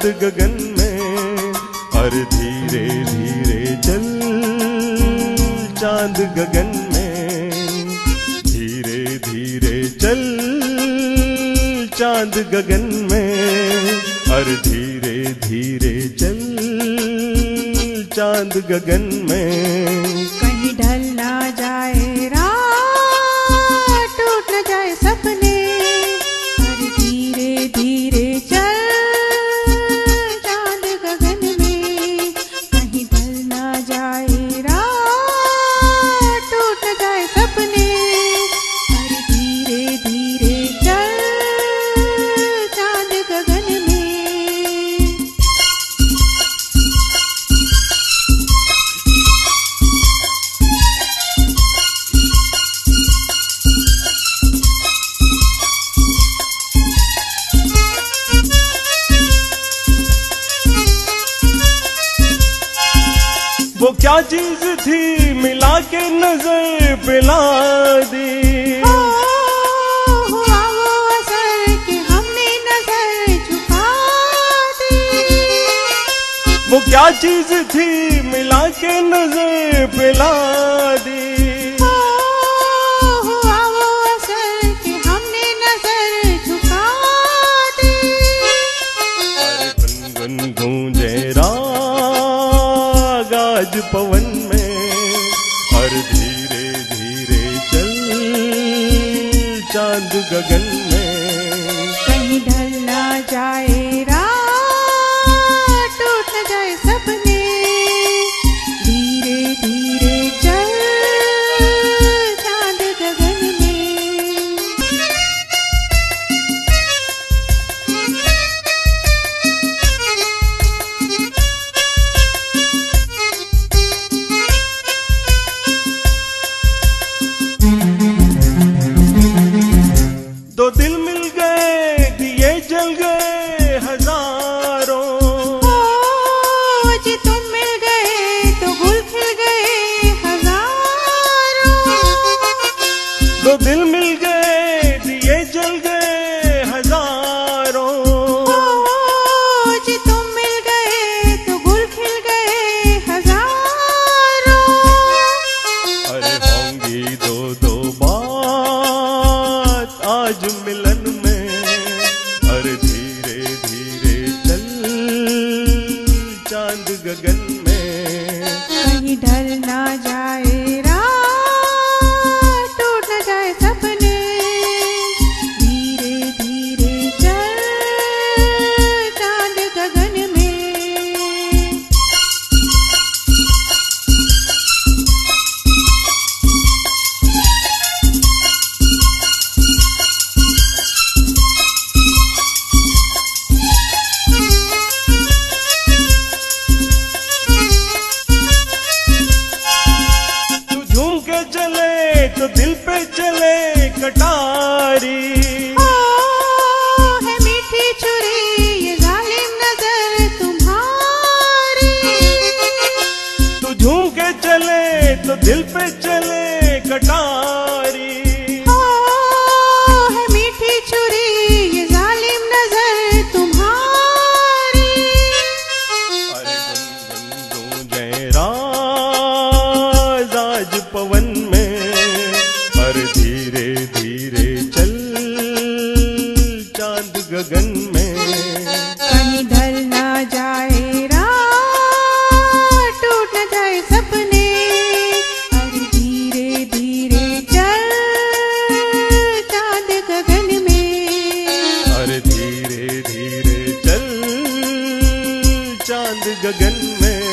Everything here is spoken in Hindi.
चांद गगन में, अरे धीरे धीरे चल चांद गगन में, धीरे धीरे चल चांद गगन में, अरे धीरे धीरे चल चांद गगन में। कहीं ढल ना जाए रात, टूट न जाए सपने, अरे धीरे धीरे चल चांद गगन में। कहीं ढल ना जाए रात, टूट न जाए सपने, अरे धीरे धीरे चल चांद गगन में। वो क्या चीज थी मिला के नजर पिला दी, हुआ वो असर कि हमने नजर झुका दी। वो क्या चीज थी मिला के नजर पिला दी, हुआ वो असर कि हमने नजर झुका दी। अरे गुनगुन गूंजे राग आज पवन में, और धीरे धीरे चल चांद गगन में। कहीं ढल ना जाए रात, टूट न जाए सपने, धीरे धीरे चल चांद गगन में। दो दिल मिल गए दिए जल गए हजारों, जी तुम मिल गए तो गुल खिल गए हजारों। दो दिल मिल गए दिए जल गए हजारों, जी तुम मिल गए तो गुल खिल गए हजारों। अरे होंगी दो दो बात आज मिलन में, अरे धीरे धीरे चल चांद गगन में। कहीं ढल ना जाए रात, टूट न जाए सपने, धीरे धीरे चल चांद गगन में। तू झूम के चले तो दिल पे चले कटारी, है मीठी छुरी ये जालिम नजर तुम्हारी। तू झूम के चले तो दिल पे चले कटारी, है मीठी छुरी ये जालिम नजर तुम्हारी। अरे गुनगुन गूंजे राज आज पवन में, अरे धीरे धीरे चल चांद गगन में। कहीं ढल ना जाए रात, टूट न जाए सपने, अरे धीरे धीरे चल चांद गगन में। अरे धीरे धीरे चल चांद गगन में।